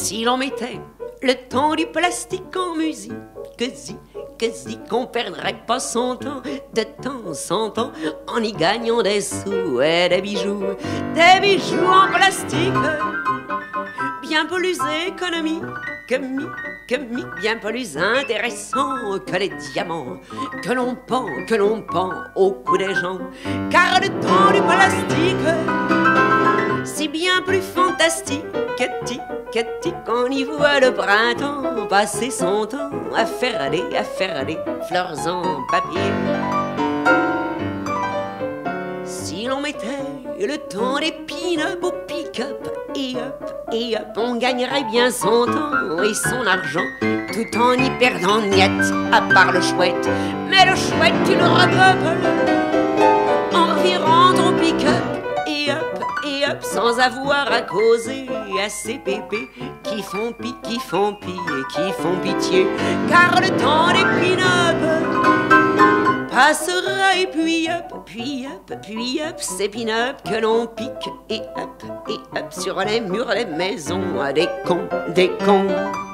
Si l'on mettait le temps du plastique en musique, zik, on perdrait pas son temps de temps en temps en y gagnant des sous et des bijoux en plastique, bien plus économiques bien plus intéressants que les diamants que l'on pend au cou des gens. Car le temps du plastique, c'est bien plus fantastique qu'on y voit le printemps passer son temps à faire des fleurs en papier. Si l'on mettait le temps des pin-up au pick-up et up, on gagnerait bien son temps et son argent tout en y perdant niet, à part le chouette. Mais le chouette, tu le repeuples en revirant ton pick-up et up, sans avoir à causer à ces pépés qui font pitié. Car le temps des pin-up passera et puis up, ces pin-up que l'on pique et up sur les murs des maisons à des cons.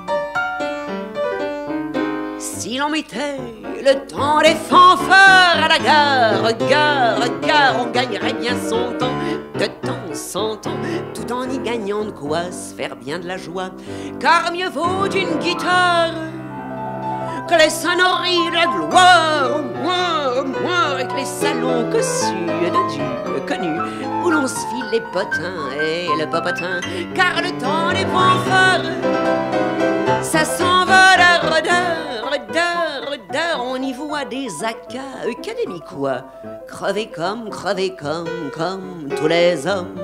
Si l'on mettait le temps des fanfares à la gare, on gagnerait bien son temps de temps en temps, tout en y gagnant de quoi se faire bien de la joie. Car mieux vaut une guitare que les sonneries de la gloire, au moins avec les salons cossus de Dieu connus, où l'on se file les potins et le popotin. Car le temps des fanfares, ça s'envole à redeur, on y voit des académiques quoi, crever comme tous les hommes.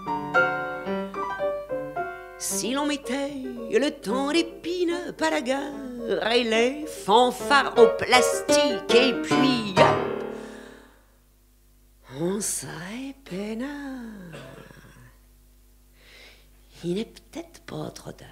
Si l'on mettait le temps des pin-up à la gare et les fanfares au plastique et puis hop, on serait peinard. Il n'est peut-être pas trop tard.